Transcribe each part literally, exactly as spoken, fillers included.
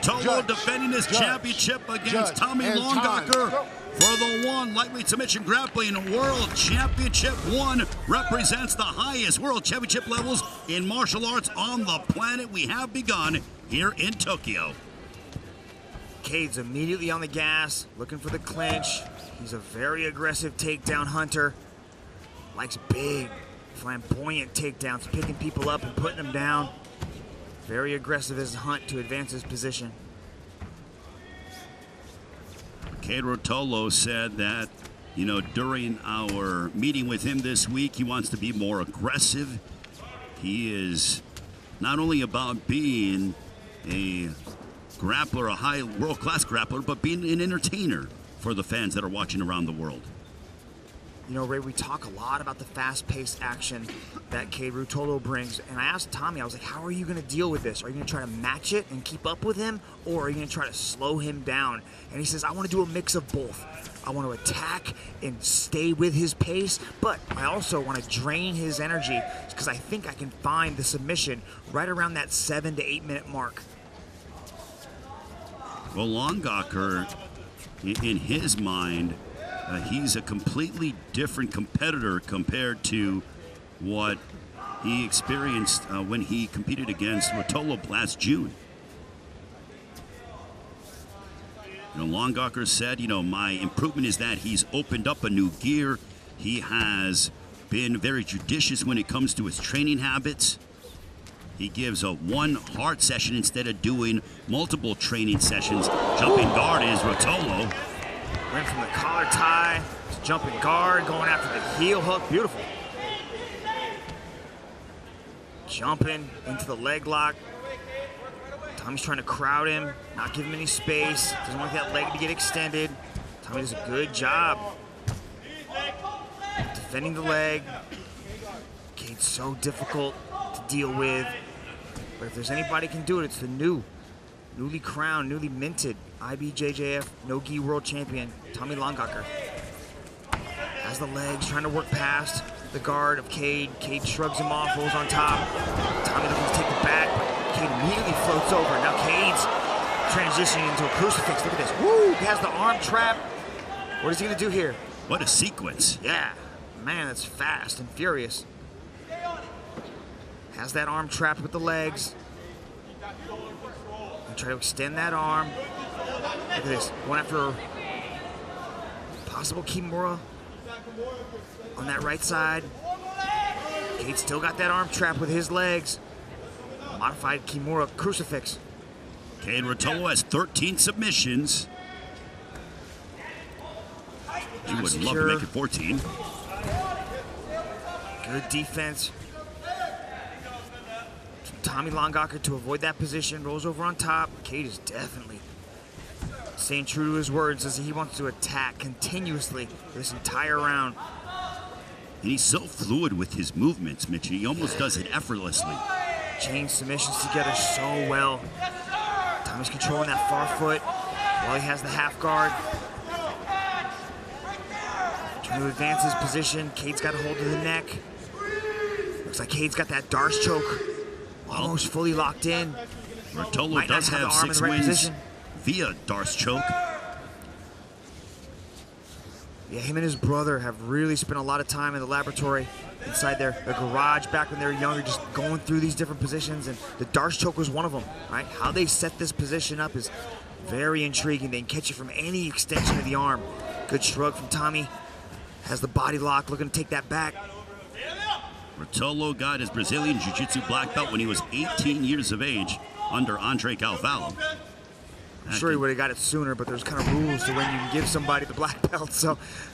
Ruotolo Judge, defending his judge, championship against judge, Tommy and Longacker time. for the one lightweight submission grappling world championship. One represents the highest world championship levels in martial arts on the planet. We have begun here in Tokyo. Cade's immediately on the gas, looking for the clinch. He's a very aggressive takedown hunter. Likes big, flamboyant takedowns, picking people up and putting them down. Very aggressive as a hunt to advance his position. Cade Ruotolo said that, you know, during our meeting with him this week, he wants to be more aggressive. He is not only about being a grappler, a high world-class grappler, but being an entertainer for the fans that are watching around the world. You know, Ray, we talk a lot about the fast-paced action that Cade Ruotolo brings, and I asked Tommy, I was like, how are you going to deal with this? Are you going to try to match it and keep up with him, or are you going to try to slow him down? And he says, I want to do a mix of both. I want to attack and stay with his pace, but I also want to drain his energy because I think I can find the submission right around that seven to eight minute mark. Well, Longacker, in his mind, uh, he's a completely different competitor compared to what he experienced uh, when he competed against Ruotolo last June. You know, Longacker said, you know, my improvement is that he's opened up a new gear. He has been very judicious when it comes to his training habits. He gives a one hard session instead of doing multiple training sessions. Jumping guard is Ruotolo. Went from the collar tie to jumping guard, going after the heel hook. Beautiful. Jumping into the leg lock. Tommy's trying to crowd him, not give him any space. Doesn't want that leg to get extended. Tommy does a good job defending the leg. Cade's so difficult to deal with. But if there's anybody can do it, it's the new, newly crowned, newly minted I B J J F no-gi world champion, Tommy Longacker. Has the legs, trying to work past the guard of Cade. Cade shrugs him off, rolls on top. Tommy looking to take the back, but Cade immediately floats over. Now Cade's transitioning into a crucifix. Look at this. Woo! He has the arm trap. What is he gonna do here? What a sequence. Yeah, man, that's fast and furious. Has that arm trapped with the legs. And try to extend that arm. Look at this, going after possible Kimura on that right side. Cade still got that arm trapped with his legs. Modified Kimura crucifix. Cade Ruotolo has thirteen submissions. He would love to make it fourteen. Good defense. Tommy Longacker to avoid that position, rolls over on top. Cade is definitely staying true to his words as he wants to attack continuously this entire round. And he's so fluid with his movements, Mitch. He almost does it effortlessly. Chain submissions together so well. Tommy's controlling that far foot while he has the half guard. Trying to advance his position. Cade's got a hold of the neck. Looks like Cade's got that Darce choke almost fully locked in. Ruotolo does have, have six right wins position. via Darce choke. Yeah, him and his brother have really spent a lot of time in the laboratory inside their, their garage back when they were younger, just going through these different positions, and the Darce choke was one of them, right? How they set this position up is very intriguing. They can catch you from any extension of the arm. Good shrug from Tommy. Has the body lock, looking to take that back. Ruotolo got his Brazilian Jiu-Jitsu black belt when he was eighteen years of age under Andre Galvão. I'm sure he would have got it sooner, but there's kind of rules to when you can give somebody the black belt, so.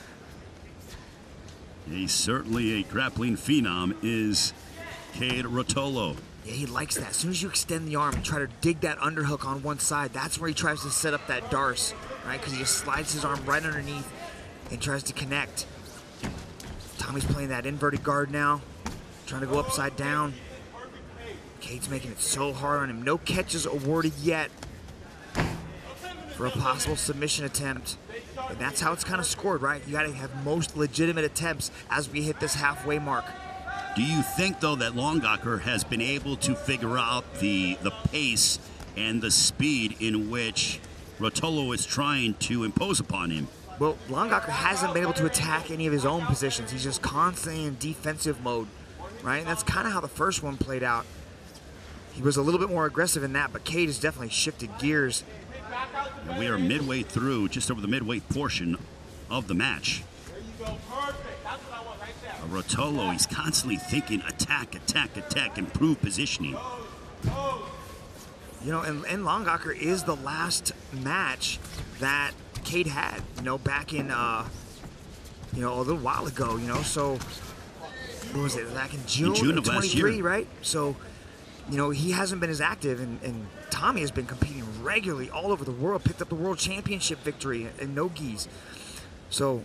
He's certainly a grappling phenom, is Cade Ruotolo. Yeah, he likes that. As soon as you extend the arm and try to dig that underhook on one side, that's where he tries to set up that Darce, right? Because he just slides his arm right underneath and tries to connect. Tommy's playing that inverted guard now. Trying to go upside down. Cade's making it so hard on him. No catches awarded yet for a possible submission attempt. And that's how it's kind of scored, right? You gotta have most legitimate attempts as we hit this halfway mark. Do you think, though, that Longacker has been able to figure out the, the pace and the speed in which Ruotolo is trying to impose upon him. Well, Longaker hasn't been able to attack any of his own positions. He's just constantly in defensive mode, right? And that's kind of how the first one played out. He was a little bit more aggressive in that, but Cade has definitely shifted gears. And we are midway through, just over the midway portion of the match. Ruotolo, he's constantly thinking attack, attack, attack, improve positioning. You know, and, and Longaker is the last match that Cade had, you know, back in, uh, you know, a little while ago, you know, so, what was it, back in June, in June of last year, right? So, you know, he hasn't been as active, and, and Tommy has been competing regularly all over the world, picked up the world championship victory in no-gis. So,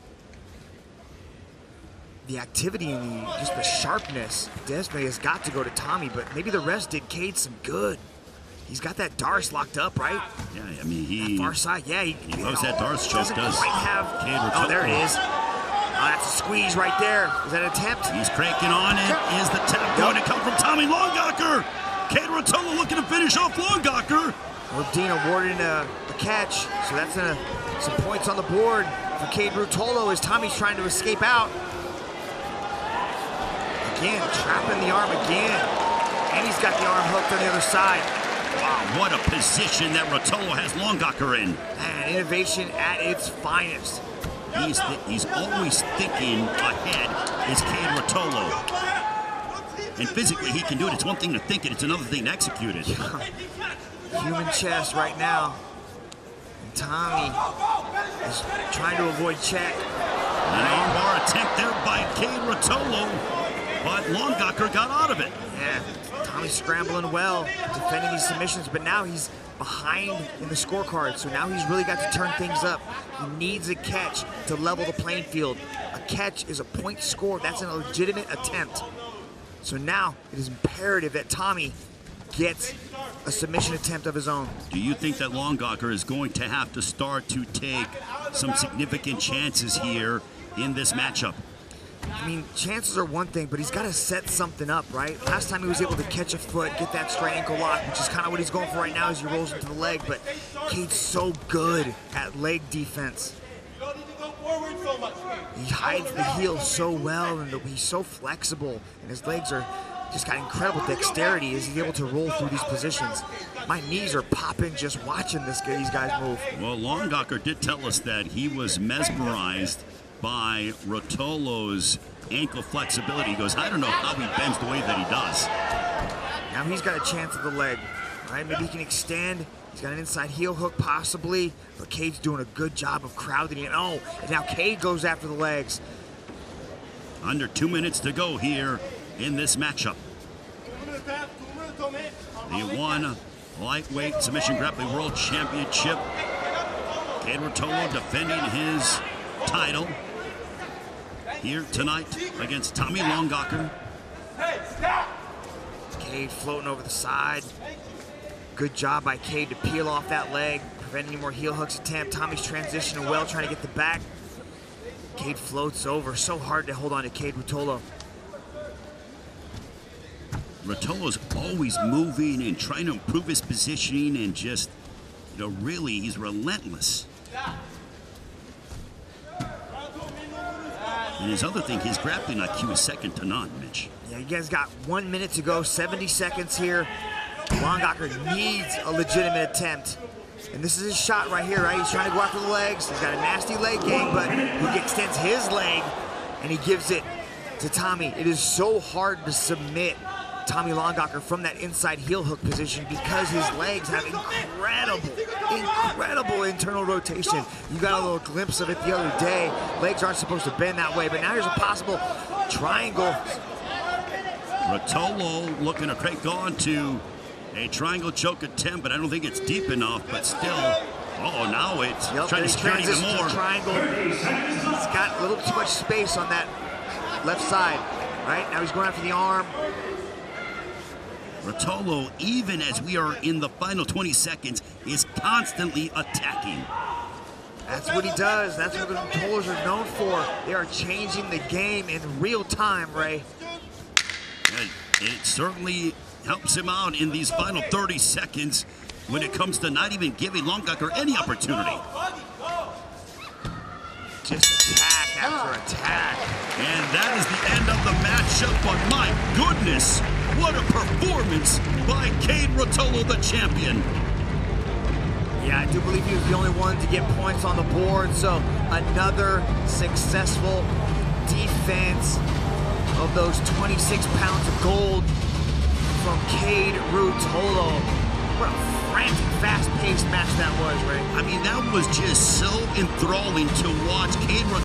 the activity and the, just the sharpness definitely has got to go to Tommy, but maybe the rest did Cade some good. He's got that Darce locked up, right? Yeah, I mean, he... That far side, yeah. He, he knows that Darce choke doesn't does. quite have... Oh, there it is. Oh, that's a squeeze right there. Is that an attempt? He's cranking on it. Is the tap going to come from Tommy Longaker? Cade Ruotolo looking to finish off Longaker. Well, Dean awarded a, a catch, so that's a, some points on the board for Cade Ruotolo as Tommy's trying to escape out. Again, trapping the arm again. And he's got the arm hooked on the other side. Wow, what a position that Ruotolo has Longaker in. Man, innovation at its finest. He's, th he's always thinking ahead, is Cade Ruotolo. And physically he can do it. It's one thing to think it, it's another thing to execute it. Human chest right now. And Tommy is trying to avoid check. An armbar attempt there by Cade Ruotolo, but Longaker got out of it. Yeah, Tommy's scrambling well, defending these submissions, but now he's behind in the scorecard, so now he's really got to turn things up. He needs a catch to level the playing field. A catch is a point score. That's a legitimate attempt. So now it is imperative that Tommy gets a submission attempt of his own. Do you think that Longaker is going to have to start to take some significant chances here in this matchup? I mean, chances are one thing, but he's got to set something up, right? Last time he was able to catch a foot, get that straight ankle lock, which is kind of what he's going for right now as he rolls into the leg, but Cade's so good at leg defense. He hides the heel so well, and he's so flexible, and his legs are just got incredible dexterity as he's able to roll through these positions. My knees are popping just watching this these guys move. Well, Longaker did tell us that he was mesmerized by Ruotolo's ankle flexibility. He goes, I don't know how he bends the way that he does. Now he's got a chance at the leg, right? Maybe he can extend. He's got an inside heel hook possibly, but Cade's doing a good job of crowding it. Oh, and now Cade goes after the legs. Under two minutes to go here in this matchup. The one lightweight submission grappling world championship. Cade Ruotolo defending his title here tonight against Tommy Longaker. Cade floating over the side. Good job by Cade to peel off that leg, prevent any more heel hooks attempt. Tommy's transitioning well, trying to get the back. Cade floats over. So hard to hold on to Cade Ruotolo. Ruotolo's always moving and trying to improve his positioning, and just, you know, really, he's relentless. And his other thing, his grappling I Q is second to none, Mitch. Yeah, you guys got one minute to go, seventy seconds here. Longaker needs a legitimate attempt. And this is his shot right here, right? He's trying to go after the legs. He's got a nasty leg game, but he extends his leg and he gives it to Tommy. It is so hard to submit Tommy Longaker from that inside heel hook position because his legs have incredible, incredible internal rotation. You got a little glimpse of it the other day. Legs aren't supposed to bend that way, but now here's a possible triangle. Ruotolo looking to crank on to a triangle choke attempt, but I don't think it's deep enough, but still, oh, now it's yep, trying to secure it even more. Triangle. He's got a little too much space on that left side, right? Now he's going after the arm. Ruotolo, even as we are in the final twenty seconds, is constantly attacking. That's what he does. That's what the Ruotolos are known for. They are changing the game in real time, Ray. It, it certainly helps him out in these final thirty seconds when it comes to not even giving Longaker any opportunity. Just attack after attack. And that is the end of the matchup, but my goodness, what a performance by Cade Ruotolo, the champion. Yeah, I do believe he was the only one to get points on the board, so another successful defense of those twenty-six pounds of gold from Cade Ruotolo. What a frantic, fast-paced match that was, Ray. I mean, that was just so enthralling to watch Cade Ruotolo.